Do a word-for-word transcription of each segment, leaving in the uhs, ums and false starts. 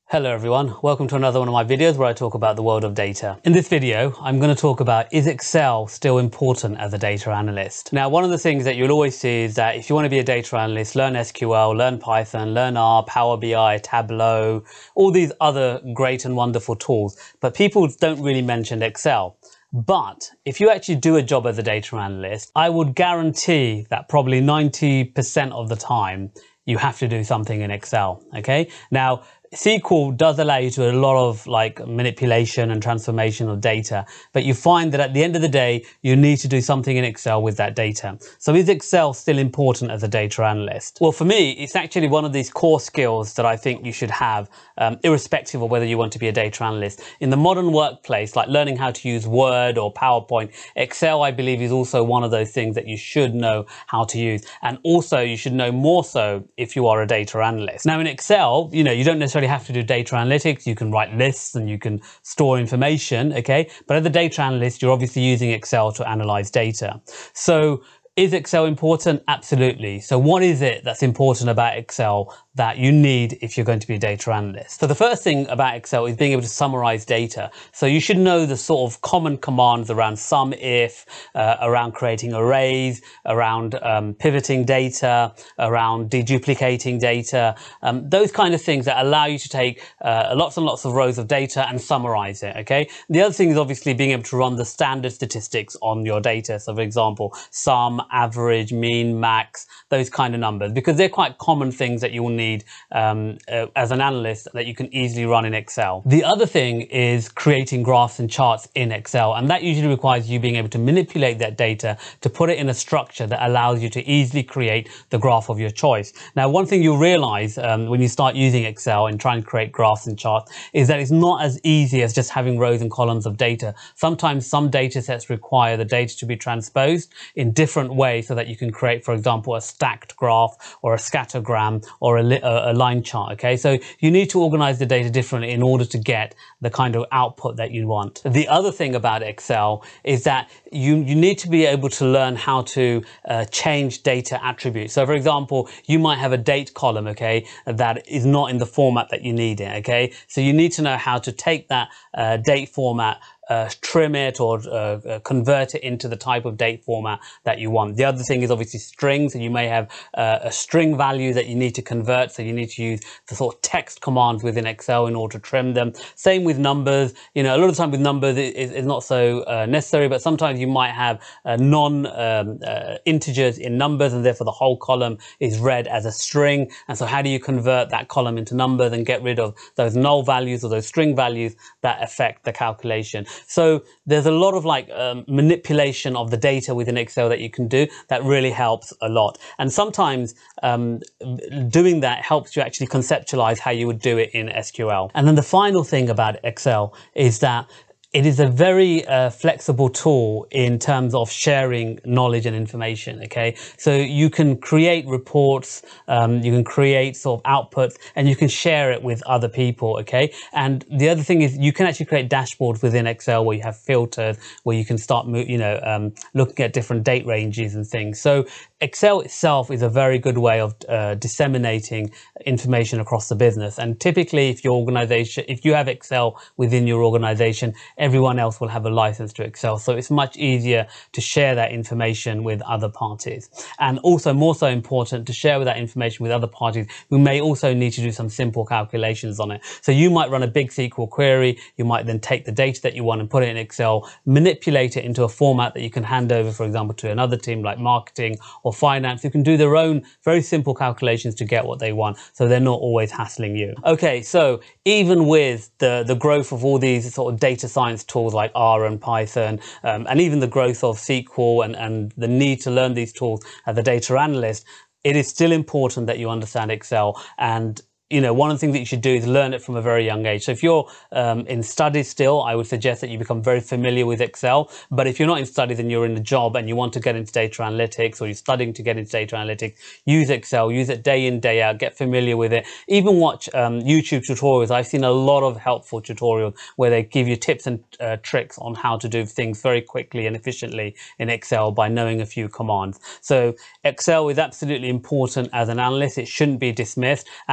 Hello everyone, welcome to another one of my videos where I talk about the world of data. In this video, I'm going to talk about, is Excel still important as a data analyst? Now, one of the things that you'll always see is that if you want to be a data analyst, learn S Q L, learn Python, learn R, Power B I, Tableau, all these other great and wonderful tools, but people don't really mention Excel. But if you actually do a job as a data analyst, I would guarantee that probably ninety percent of the time you have to do something in Excel, okay? Now, S Q L does allow you to do a lot of like manipulation and transformation of data, but you find that at the end of the day, you need to do something in Excel with that data. So is Excel still important as a data analyst? Well, for me, it's actually one of these core skills that I think you should have, um, irrespective of whether you want to be a data analyst. In the modern workplace, like learning how to use Word or PowerPoint, Excel, I believe, is also one of those things that you should know how to use. And also you should know more so if you are a data analyst. Now in Excel, you know, you don't necessarily have to do data analytics. You can write lists and you can store information, okay? But as a data analyst, you're obviously using Excel to analyze data. So is Excel important? Absolutely. So what is it that's important about Excel that you need if you're going to be a data analyst? So the first thing about Excel is being able to summarize data. So you should know the sort of common commands around sum if, uh, around creating arrays, around um, pivoting data, around deduplicating data, um, those kind of things that allow you to take uh, lots and lots of rows of data and summarize it, okay? The other thing is obviously being able to run the standard statistics on your data. So for example, sum, average, mean, max, those kind of numbers, because they're quite common things that you will need um, uh, as an analyst that you can easily run in Excel. The other thing is creating graphs and charts in Excel, and that usually requires you being able to manipulate that data to put it in a structure that allows you to easily create the graph of your choice. Now, one thing you'll realize um, when you start using Excel and trying to create graphs and charts is that it's not as easy as just having rows and columns of data. Sometimes some data sets require the data to be transposed in different ways so that you can create, for example, a stacked graph or a scattergram or a, a line chart, okay? So you need to organize the data differently in order to get the kind of output that you want. The other thing about Excel is that you, you need to be able to learn how to uh, change data attributes. So for example, you might have a date column, okay, that is not in the format that you need it, okay? So you need to know how to take that uh, date format, Uh, trim it or uh, uh, convert it into the type of date format that you want. The other thing is obviously strings, and you may have uh, a string value that you need to convert, so you need to use the sort of text commands within Excel in order to trim them. Same with numbers. You know, a lot of time with numbers it is not so uh, necessary, but sometimes you might have uh, non um, uh, integers in numbers, and therefore the whole column is read as a string. And so how do you convert that column into numbers and get rid of those null values or those string values that affect the calculation? So there's a lot of like um, manipulation of the data within Excel that you can do that really helps a lot. And sometimes um, doing that helps you actually conceptualize how you would do it in S Q L. And then the final thing about Excel is that it is a very uh, flexible tool in terms of sharing knowledge and information, okay? So you can create reports, um, you can create sort of outputs, and you can share it with other people, okay? And the other thing is you can actually create dashboards within Excel where you have filters, where you can start, you know, um, looking at different date ranges and things. So Excel itself is a very good way of uh, disseminating information across the business. And typically, if your organization, if you have Excel within your organization, everyone else will have a license to Excel. So it's much easier to share that information with other parties. And also more so important to share with that information with other parties who may also need to do some simple calculations on it. So you might run a big S Q L query. You might then take the data that you want and put it in Excel, manipulate it into a format that you can hand over, for example, to another team like marketing or finance, who can do their own very simple calculations to get what they want. So they're not always hassling you. Okay, so even with the, the growth of all these sort of data science tools like R and Python, um, and even the growth of S Q L and, and the need to learn these tools as a data analyst, it is still important that you understand Excel. And you know, one of the things that you should do is learn it from a very young age. So if you're um, in studies still, I would suggest that you become very familiar with Excel. But if you're not in studies and you're in a job and you want to get into data analytics, or you're studying to get into data analytics, use Excel, use it day in, day out, get familiar with it. Even watch um, YouTube tutorials. I've seen a lot of helpful tutorials where they give you tips and uh, tricks on how to do things very quickly and efficiently in Excel by knowing a few commands. So Excel is absolutely important as an analyst. It shouldn't be dismissed. And in fact,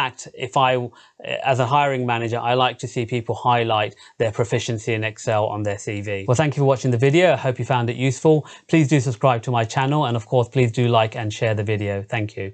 fact, if I, as a hiring manager, I like to see people highlight their proficiency in Excel on their C V. Well, thank you for watching the video. I hope you found it useful. Please do subscribe to my channel, and of course, please do like and share the video. Thank you.